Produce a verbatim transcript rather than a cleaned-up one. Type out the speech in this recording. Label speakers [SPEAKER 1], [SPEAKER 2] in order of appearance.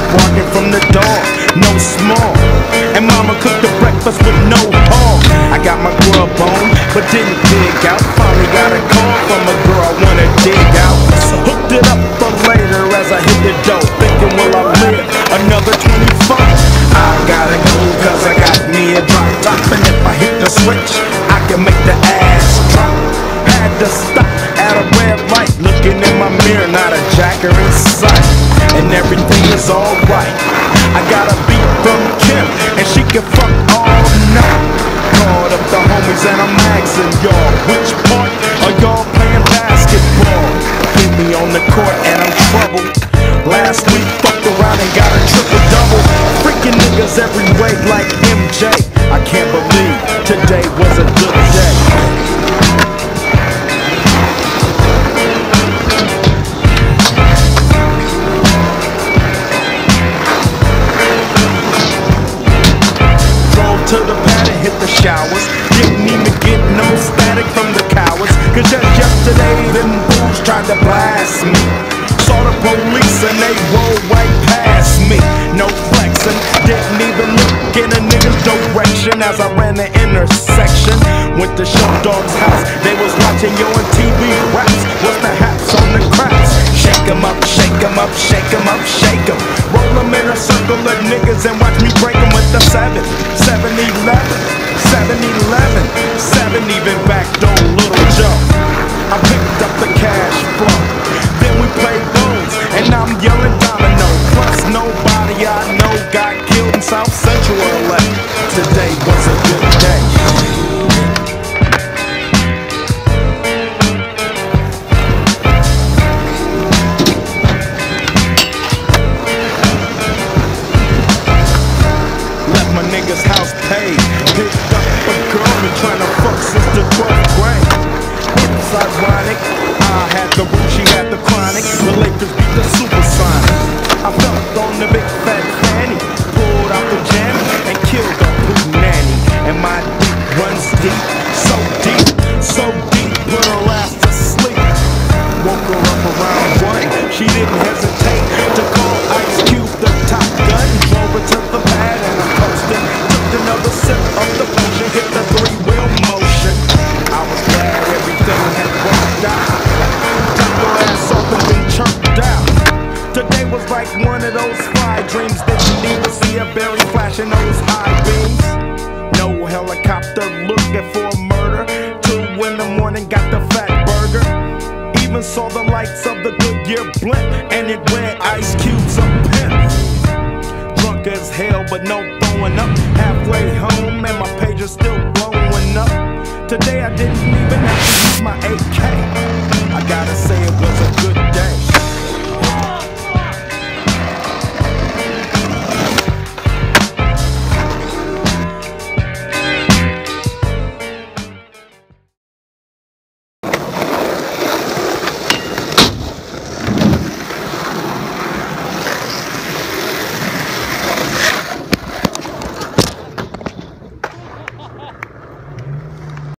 [SPEAKER 1] barking from the dog, no small. And mama cooked the breakfast with no hog. I got my grub on, but didn't dig out. Finally got a call from a girl I wanna dig out. Hooked it up for later as I hit the dope, thinking will I live another twenty-four. I gotta go cause I got me a drop top, and if I hit the switch, I can make the ass drop. Had to stop at a red light, looking in my mirror, not a jacker in sight. And everything is alright. I got a beat from Kim, and she can fuck all night. Called up the homies and I'm asking y'all, which part are y'all playing basketball? Hit me on the court and I'm troubled. Last week fucked around and got a triple double. Freaking niggas every way like M J. I can't believe today was a good day. To the pad and hit the showers. Didn't even get no static from the cowards, cause just yesterday them fools tried to blast me. Saw the police and they rolled right past me. No flexing, didn't even look in a nigga's direction as I ran the intersection. Went to Show Dog's house, they was watching yo on T V raps. What's the haps on the craps? Shake 'em up, shake 'em up, shake 'em up, shake 'em. Roll 'em in a circle of niggas and watch me break 'em with the seven. seven eleven, seven eleven, seven even backdoor Little Joe. I picked up the cash flow, then we played bones, and I'm yelling domino. Plus nobody I know got killed in South Central L A. Today was a good day. Niggas house paid, picked up a girl been trying to fuck since the twelfth grade. It's ironic, I had the root, she had the chronic. The Lakers beat the Supersonic. I felt on the big fat fanny, pulled out the jammy and killed the blue nanny. And my deep runs deep, so deep, so deep, put her ass to sleep. Woke her up around one, she didn't hesitate to call Ice Cube the top gun. Drove her to the pad and I posted. Took another sip of the potion, hit the three-wheel motion. I was glad everything had worked out. Took her ass off and been chirped out. Today was like one of those fly dreams. Didn't even see a berry flashing those high beams. No helicopter looking for a murder. Two in the morning, got the fat burger. Even saw the lights of the Goodyear blimp, and it read Ice Cube's a pimp. Drunk as hell, but no throwing up. Halfway home, and my page is still blowing up. Today I didn't even have to use my A K. I gotta say it